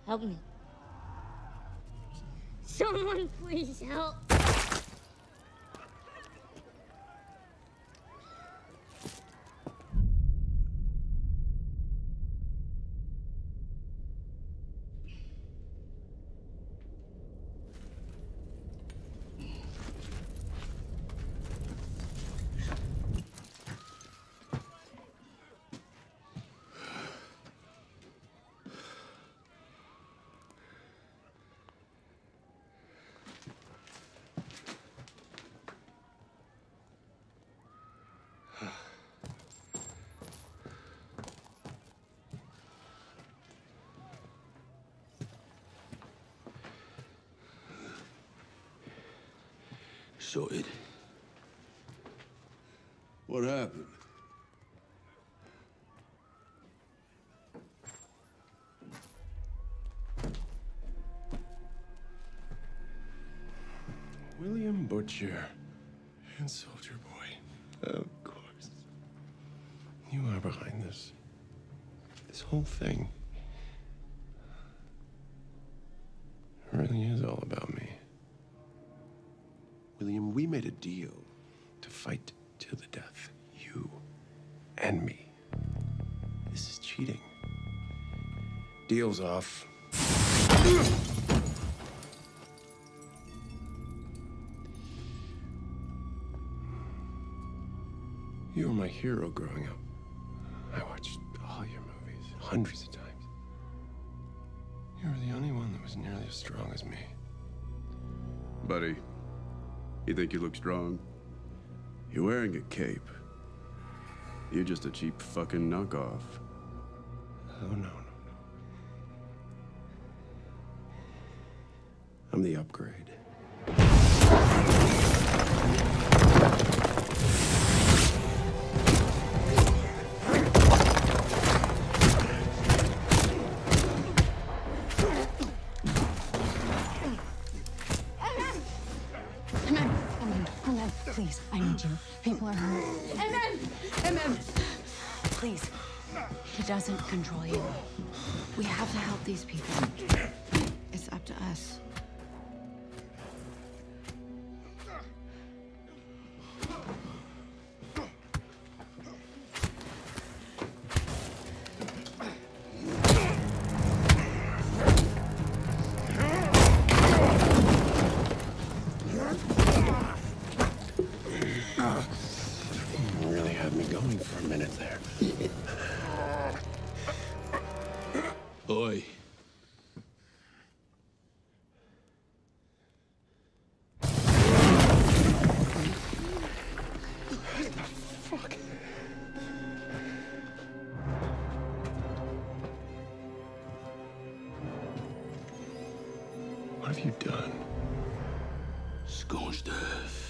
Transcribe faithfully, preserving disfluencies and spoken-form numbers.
Help me. Someone please help. So it... What happened? William Butcher and Soldier Boy. Of course. You are behind this. This whole thing. It really is all about me. William, we made a deal to fight till the death. You and me. This is cheating. Deal's off. You were my hero growing up. I watched all your movies hundreds of times. You were the only one that was nearly as strong as me. Buddy, you think you look strong? You're wearing a cape. You're just a cheap fucking knockoff. Oh, no, no, no. I'm the upgrade. Please, I need you. People are hurt. M M! M M! Please. He doesn't control you. We have to help these people. It's up to us. Oi. Fuck. What have you done? Scorched earth.